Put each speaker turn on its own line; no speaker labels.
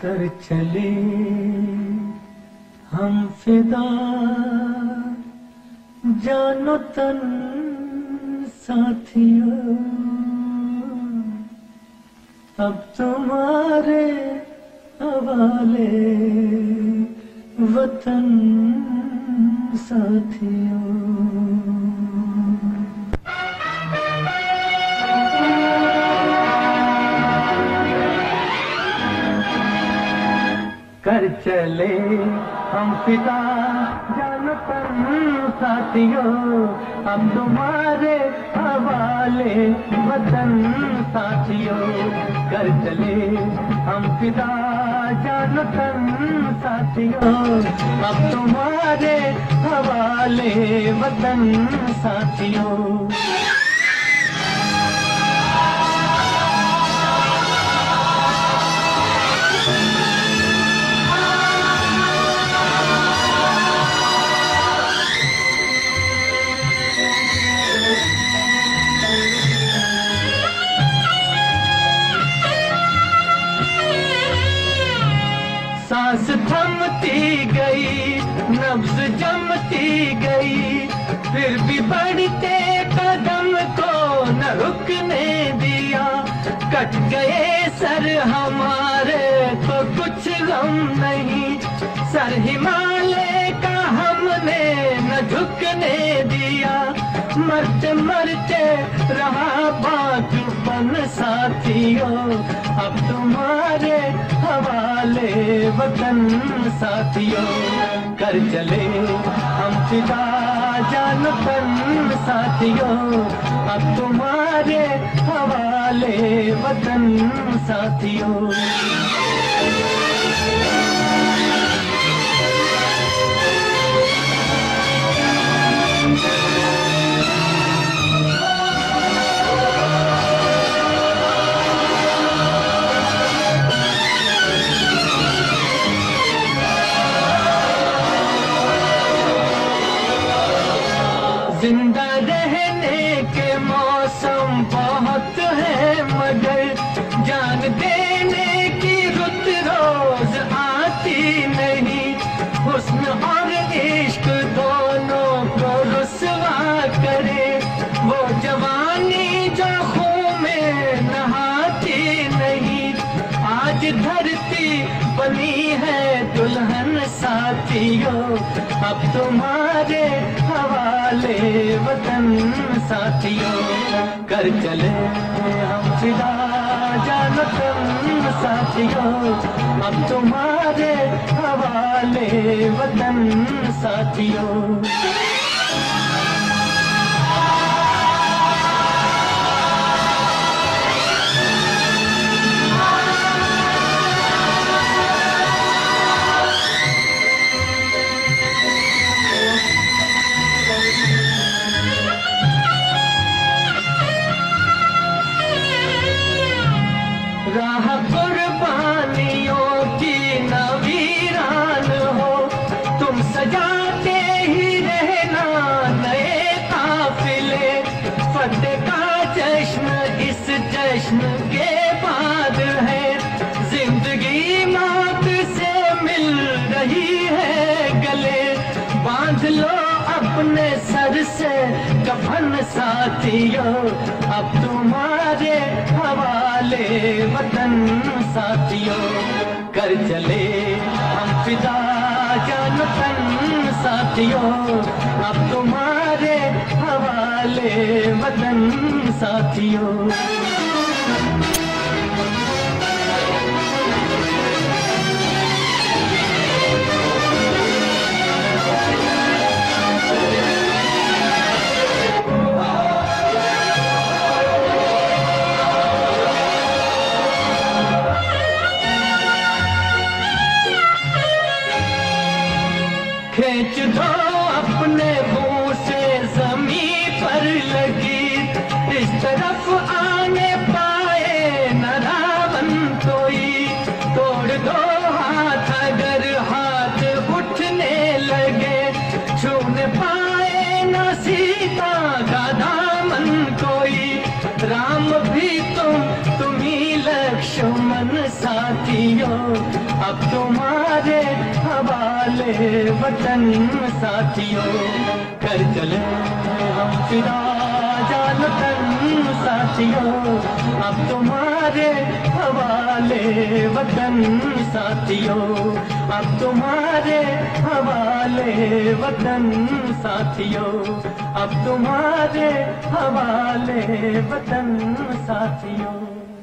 कर चले हम फिदा, जानो तन साथियों, अब तुम्हारे हवाले वतन साथियों। कर चले हम फिदा, जानो तन साथियों, अब तुम्हारे हवाले वतन साथियों। कर चले हम फिदा, जानो तन साथियों, अब तुम्हारे हवाले वतन साथियों। सांस थमती गई, नब्ज जमती गई, फिर भी बढ़ते कदम को न रुकने दिया। कट गए सर हमारे तो कुछ गम नहीं, सर हिमालय का हमने न झुकने दिया। मरते मरते रहा बाजुपन साथियों, अब तुम्हारे हवाले वतन साथियों। कर चले हम फिदा, जानो तन साथियों, अब तुम्हारे हवाले वतन साथियों। जिंदा रहने के मौसम बहुत है, मगर जान देने की रुत रोज आती नहीं। हुस्न और इश्क दोनों को रुसवा करे, वो जवानी जो खून में नहाती नहीं। आज धरती बनी है दुल्हन साथियों, अब तुम्हारे हवाले वतन साथियों। कर चले हम फिदा, जानो तन साथियों, अब तुम्हारे हवाले वतन साथियों। राह कुर्बानियों की न वीरान हो, तुम सजाते ही रहना नए काफिले। फतेह का जश्न इस जश्न के बाद है, जिंदगी मौत से मिल रही है गले। बांध लो अपने सर से कफन साथियों, अब तुम्हारे हवाले वतन साथियों। कर चले हम फिदा, जानो तन साथियों, अब तुम्हारे हवाले वतन साथियों। खींच दो अपने मुंह से जमीन पर लगी, इस तरफ आने पाए न रावण कोई। तोड़ दो हाथ अगर हाथ उठने लगे, छूने पाए न सीता का दामन कोई। राम भी तुम ही लक्ष्मण साथियों, तुम्हारे हवाले वतन साथियों, कर चले हम फिदा जानतन साथियों, अब तुम्हारे हवाले वतन साथियों, अब तुम्हारे हवाले वतन साथियों, अब तुम्हारे हवाले वतन साथियों।